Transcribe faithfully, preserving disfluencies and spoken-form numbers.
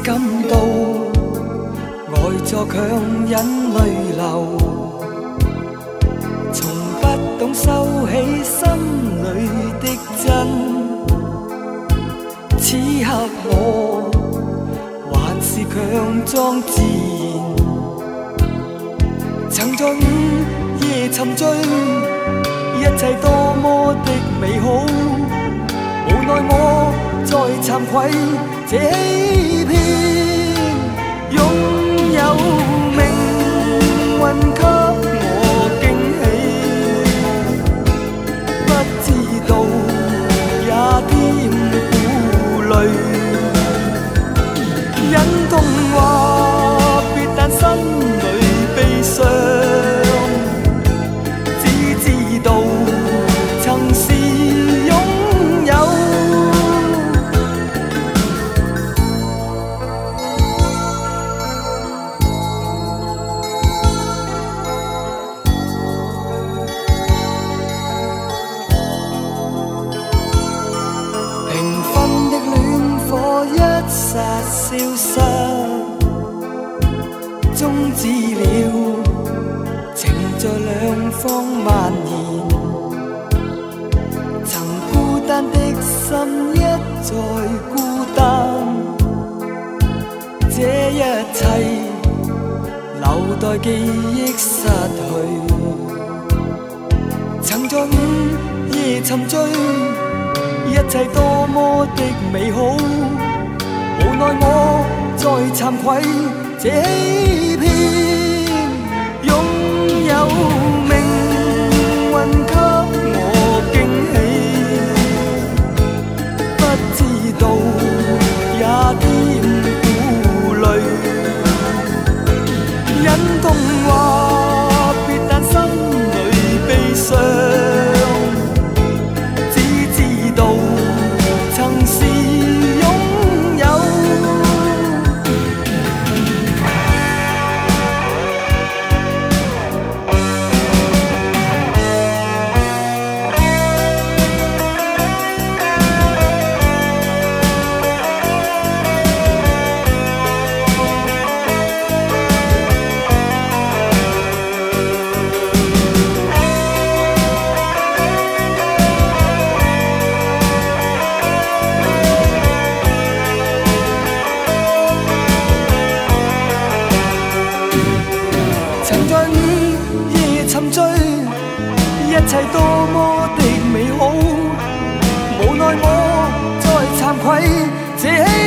感到呆坐强忍泪流，从不懂收起心里的真。此刻我还是强裝自然，曾在午夜沉醉，一切多麼的美好，無奈我再慚愧這欺騙，擁有命運給我驚喜，不知道也添顧慮，忍痛話別，但心裏悲傷，只知道曾是擁有。平分的戀火一剎消失，終止了情在兩方蔓延，曾孤單的心一再孤單，這一切留待記憶失去，曾在午夜沉醉，一切多麼的美好，無奈我再慚愧這欺騙，擁有命運給我驚喜，不知道也添顧慮，忍痛話別，但心裏悲傷，曾是擁有。曾在午夜沉醉，一切多麼的美好，無奈我再慚愧這